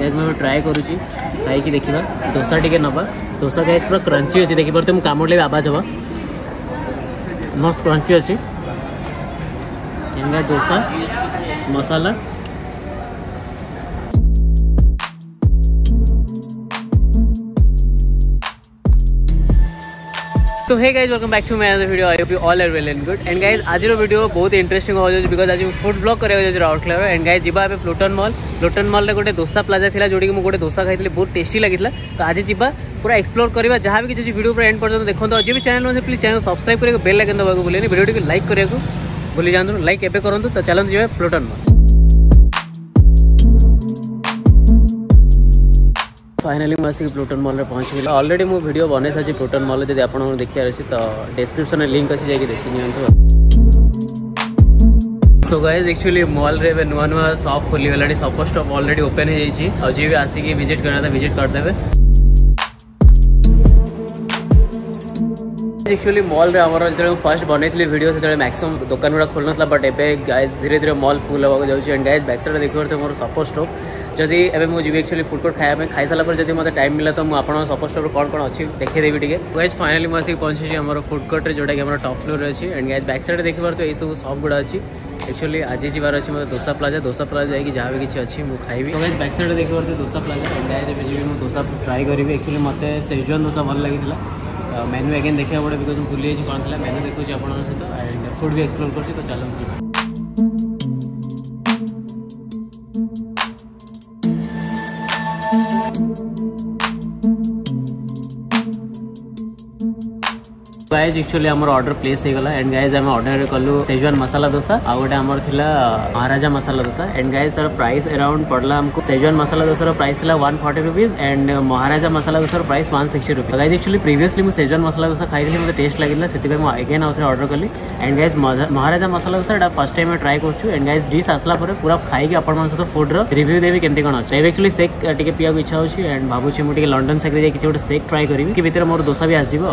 Guys मैं try करूची खाई कि देखिबा डोसा टिके नबा डोसा गाइस पूरा क्रंची अछि देखि परते मु कामडले आवाज हवा मस्त क्रंची अछि इनका डोसा मसाला तो hey guys welcome back to my other video. I hope you all are well and good. And guys आज वीडियो बहुत इंटरेस्टिंग हो जाए बिकज आज फूड ब्लॉग कराया राउरकेला। एंड गाइज जी प्लूटन मॉल रे गोटे डोसा प्लाजा था जोड़ी कि मुझे डोसा खाई बहुत टेस्टी लगी। तो आज जी पूरा एक्सप्लोर करवा जहाँ भी किसी वीडियो एंड पर्यटन देखो आज भी चैनल में प्लीज चैनल सब्सक्राइब करके बेल आइकन दबाक भूलें वीडियो को लाइक करने भूली जातु लाइक एवं करूँ। तो चलते जी प्लूटन मॉल। फाइनाली मुझे प्लूटन मॉल में पहुँच गला। ऑलरेडी मु वीडियो बने सारी प्लूटन मॉल जब आप देखिए अच्छी तो डिस्क्रिप्शन लिंक अच्छी जाकि देखी। सो गाइज एक्चुअली मॉल रे नुआ नुआ शॉप खोलीगला सब स्टॉप ऑलरेडी ओपन हो जाए। जी भी आसिक विजिट करना था विजिट करदे। एक्चुअली मॉल रे आमर जो फर्स्ट बनई वीडियो से मैक्सिमम दुकान गुड़ा खोल ना बट एवं गाइज धीरे धीरे मॉल फुल होगा जाऊँगी। एंड गाइज बैक साइड देखिए मोर सपोर्ट स्टॉप जदि एवं मुझे एक्चुअली फूड कोर्ट खाया खाई सारा जब मतलब टाइम मिला तो मुझे सपोज स्टोर कौन कौन अच्छी देखिदेवी टे। गाइज फाइनाली मुझे पहुंची आम फूड कोर्ट रे जोटा कि टॉप फ्लोर अच्छी। एंड गाइज बैक साइड देखिए तो यही सब शॉप गुड़ा अच्छी। एक्चुअली आज जीवार अच्छी मतलब डोसा प्लाजा जाकि जहाँ भी किसी अच्छी मुझे खाइबी। तो गाइज बैक साइड देखिए डोसा प्लाजा। एंड गाइज जी मुझे डोसा ट्राए करी। एक्चुअली मत सेजवान डोसा भल लगी। मेन्यू अगेन देखा पड़े बिकज भूली जाइए कौन था मेन्यू देखुची आप सहित। एंड फूड भी एक्सप्लोर कर तो चलते। गाइज एक्चुअली आम ऑर्डर प्लेस हो गला। एंड गाइज आम ऑर्डर कलु सेजवान मसाला डोसा आ गोटे आमर थिला महाराजा मसाला डोसा। एंड गाइज तार प्राइस अराउंड पड़ला हमको सेजवान मसाला डोसा प्राइस थिला 140 rupees and Maharaja masala dosa price 160 rupees. Guys actually previously मुझे सेजवान मसाला डोसा खाई मतलब टेस्ट लगे से अगेन आउ ऑर्डर कली। And guys Maharaja masala dosa first time try कर। एंड गाइज डिश आसला पूरा खाई आपण सहित फूड रिव्यू देवी केमती कौन अच्छे। एक्चुअली सेक टे पिया इच्छा होची। एंड भावुची मुझे लंडन सेक किसी गोटे सेक ट्राए करी कि भितर मोर डोसा भी आसो।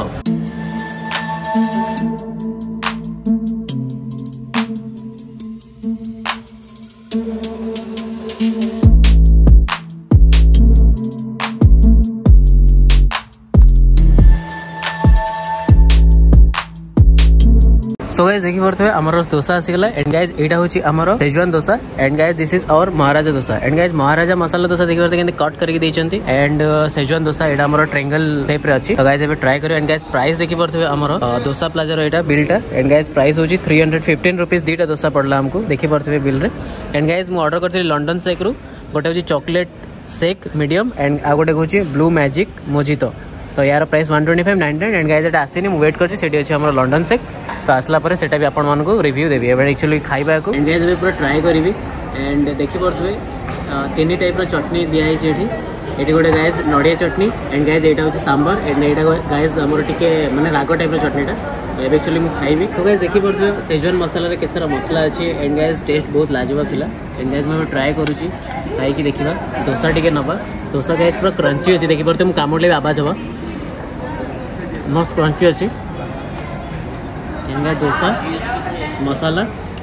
सो गाइज देखी पारे आमर डोसा आसीगला। एंड गाइज यहाँ हूँ आमर schezwan dosa. And guys this is our Maharaja dosa. And guys Maharaja masala dosa देखी पारे कट करके देइछंती। एंड सेजवान डोसा यहाँ आमर ट्रायंगल टाइप रे अछि। तो गाइज एबे ट्राई करियो। एंड गाइज प्राइस देखी पारे आमर dosa plaza row Etah Bilta. And guys price होची 315 रुपीस दीटा डोसा पड़ला हमको देखी पारे बिल रे। एंड गाइज मु ऑर्डर करथि लंडन सेक रु गोटे होची चॉकलेट सेक मीडियम एंड आ गोटे होची ब्लू मैजिक मोजितो। तो यार प्राइस 125.99। एंड गाइज एटा आसीनी मु वेट करछि सेठी अछि हमर लंडन सेक। तो आसला पर सेटा भी आपण मानको रिव्यू देबी एबे एक्चुअली खाइबा को। एंड गाइज एबे पूरा ट्राई करिवि। एंड देखि परथबे तीन टाइप रो चटनी दिया है एठी गोटे गाइज नड़िया चटनी। एंड गाइज एटा होची सांबर। एंड एटा गाइज हमर टिके माने रागो टाइप रो चटनीटा एबे एक्चुअली मु खाइबि। सो गाइज देखि परथबे सेजवान मसाला रे केसरा मसला अछि। एंड गाइज टेस्ट बहुत लाजवाब थिला। एंड गाइज मैं ट्राई करूची खाई कि देखिबा डोसा टिके नबा डोसा गाइज पूरा क्रंची अछि देखि परथबे मु कामडले आवाज हवा मस्त क्रंची अछि। डोसा मसाला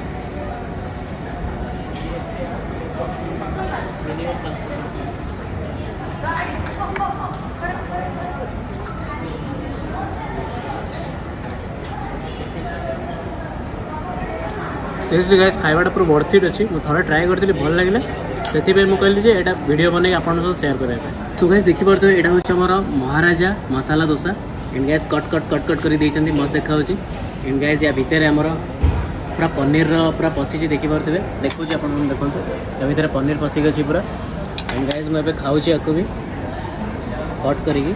सीरियसली गाइस खाइबाटा पूरा वर्थ इट अच्छी। मुझे थोड़ा ट्राए करती भल लगे से कहली ये वीडियो बनई आप शेयर करने। तो गाइस देखी पारे यहाँ हूँ आमर Maharaja masala dosa. And guys cut cut cut cut कर देइछन्ती मस्त देखा। एंड गाइस या भितर आमर पूरा पनीर पूरा पशिची देखी पारे देखुची आप देखो या भितर पनीर पशिक अच्छी पूरा। एंड गाइस मुझे खाऊँ या भी कट करी।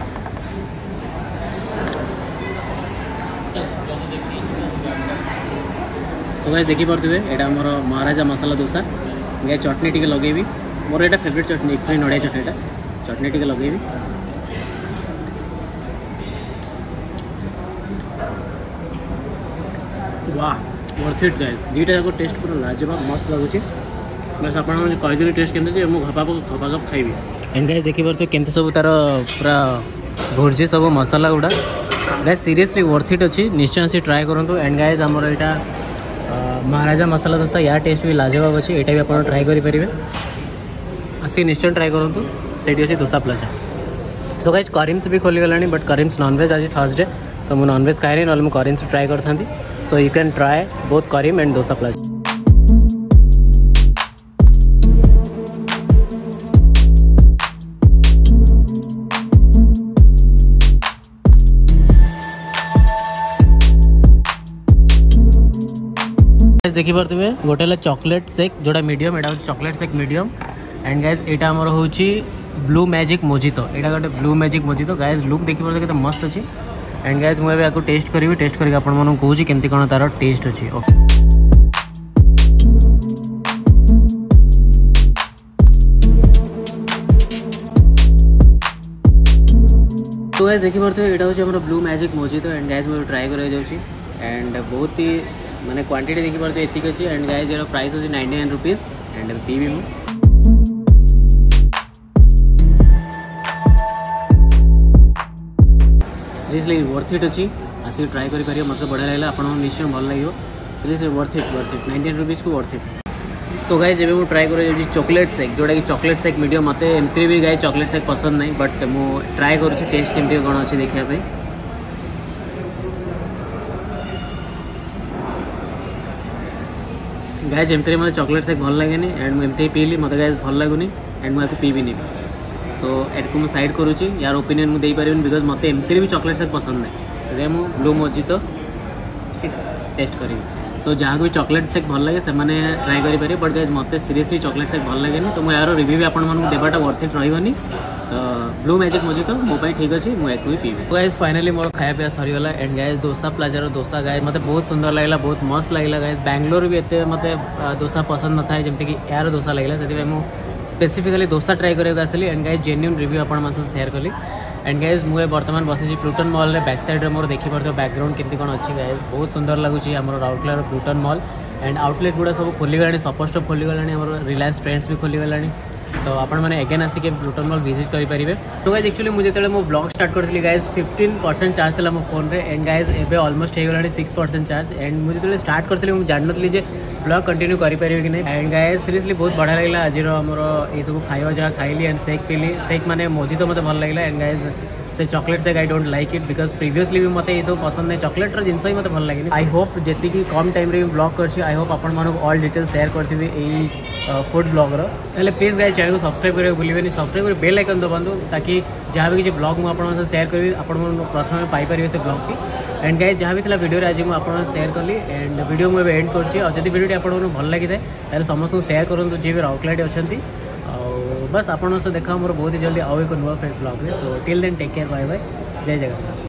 सो गाइस देखी पारे यहाँ आमर महाराजा मसाला डोसा। गाइस चटनी टी लगेबी मोर यहाँ फेवरेट चटनी एक्चुअली नड़िया चटनीटा चटनी टी लगेबी। वाह वर्थ इट गाइस दुईटा जाक टेस्ट पूरा लाजवाब मस्त लगुच। बस आप कहीदेवी टेस्ट केमती मुझे घपाघप खाइबी। एंड गाइस देखी पारे केमती सब तार पूरा भुर्जी सब मसाला गुड़ा गाइस सीरियसली वर्थ इट अच्छी। निश्चय आसी ट्राए करूँ। एंड गाइस आमर यहाँ महाराजा मसाला डोसा या टेस्ट भी लाजवाब अच्छी। यहाँ भी आप ट्राए करेंगे आसी निश्चय ट्राए करूँ। से अच्छी dosa plaza. So guys Karim's भी खोली गलानी बट करीम्स नॉनवेज आज थर्सडे तो मुझे नॉनवेज खाए ना मुझे करीम्स ट्राए करती। So you can try both Karim and dosa plaza. देखी पारे गोटे चॉकलेट शेक जोड़ा मीडियम एटा chocolate shake medium and guys यहाँ आमर हूँ ब्लू मैजिक मोजितो। यहाँ गोटे blue magic mojito guys look देखी पारे केते मस्त अच्छी एंड गाइज मुझे आपको टेस्ट करी टेस्ट करके आपण मानू कहूँ केमती कौन तार टेस्ट अच्छी। तो गाइज देखी पारे यहाँ हूँ blue magic mojito and guys मुझे ट्राए कर एंड बहुत ही माने क्वांटिटी देखी पारे एतिक अच्छी एंड गाइज यार प्राइस होची 99 रुपीज एंड पीवी मु सीरियसली वर्थ इट अच्छी आसिक ट्राए करि परियो मतलब बढ़िया लागला आपन निश्चय भल लागियो सीरियसली वर्थ इट 99 रुपीज को वर्थ इट। सो गाइज जब मुझे ट्राए कर चॉकलेट शेक जोटा कि चॉकलेट शेक मीडियम मत एमती भी गाइज चॉकलेट शेक पसंद नहीं बट मु ट्राए करुँच टेस्ट केमती कौन अच्छी देखापी। गाइज एमती मतलब चॉकलेट शेक भल लगे एंड मुझे पीली मत गाइज भल लगुनि एंड मुझे पीबी। सो एटको मुझे साइड करुँची यार ओपिनियन मुझे पारि बिकज मत एमती भी चॉकलेट शेक पसंद नहीं तो मुझे ब्लू मोजितो टेस्ट करी। सो जहाँ भी चॉकलेट शेक भल लगे से ट्राए करेंगे बट गाइज मत सीरियसली चॉकलेट शेक भल लगे तो मुझे यार रिव्यू भी आपको देवाटा वर्थ इट रही तो ब्लू मैजिक मोजितो मो ठीक अच्छे मुझे भी पीबी। गाइज फाइनली मोर खाया पिया सरीगला एंड गाइज दोसा प्लाजार दोसा गाइज मत बहुत सुंदर लगला बहुत मस्त लगला। गाइज बैंगलोर भी एत मत दोसा पसंद न था जमती कि यार दोसा लगला से स्पेसिफिकली दोसा ट्राए करके आसली एंड गाइज जेन्यून रिव्यू आपण शेयर कली एंड गाइज मुझे बर्तमान बसी प्लूटन मॉल रे बैक साइड मोर देखी पार्थ बैकग्राउंड केमती कौन अच्छी गाइज बहुत सुंदर लगुच आम राउरकेला प्लूटन मॉल एंड आउटलेट गुड़ा सब खोलीगला सपोस्ट खोलीगला रिलायंस ट्रेंड्स भी खोलीगला तो आपण मैंने अगेन आसिक प्लूटन मॉल विजिट करेंगे। तो गाइज एक्चुअली मुझे जो मो ब्लॉग स्टार्ट करी गाइज 15% चार्ज था मो फोन रे एंड गाइज एबे ऑलमोस्ट हो गला 6% चार्ज एंड मुझे जो स्टार्ट करी मुझे जान नी ब्लॉग कंटिन्यू करेंगे कि नहीं एंड गाइज सीरियसली बहुत बढ़िया लगला आज आमर ये सब खाଇବା जहाँ खाइली एंड शेक पीली शेक माने मोजितो मत भल लगला एंड गाइज से chocolate shake I don't like it because previously भी मत ये सब पसंद नहीं चॉकलेट जिनस ही मत भल लगे। आई होप जी कम टाइम रे ब्लॉग कर आई होप आपण मानक ऑल डिटेल शेयर करी फूड ब्लॉगर तेल प्लीज गाइज चैनल को सब्सक्राइब करेंगे भूलें सब्सक्राइब कर बेल आइकन दबातु ताकि जहाँ भी किसी ब्लॉग मुझे शेयर करी आप प्रथम पाइपर से ब्लॉग की एंड गाइज जहाँ भी वीडियो आज मुझे शेयर कली एंड वीडियो मुझे एंड कर वीडियो आपको भल लगी है समस्त शेयर करूँ जी भी राउरकेला अच्छा बस आपन से देखा मोर बहुत ही जल्दी आउ एक नुआ fresh blog. So till then take care bye bye जय जगन्नाथ।